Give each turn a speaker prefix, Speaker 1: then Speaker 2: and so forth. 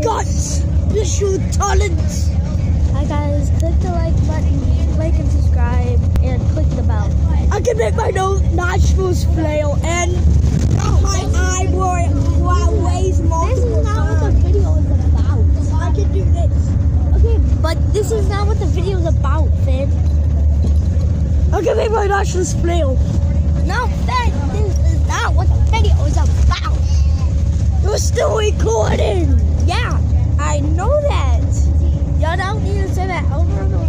Speaker 1: got special talents.
Speaker 2: Hi guys, click the like button, like and subscribe, and click the bell.
Speaker 1: I can make my nostrils flail and my eyebrow waves multiple.
Speaker 2: This is not what the video is about.
Speaker 1: I can do this.
Speaker 2: Okay, but this is not what the video is about, Finn.
Speaker 1: I can make my nostrils flail.
Speaker 2: No, Finn, this is not what the video is about.
Speaker 1: You're still recording.
Speaker 2: Yeah, I know that. Y'all don't need to say that over and over.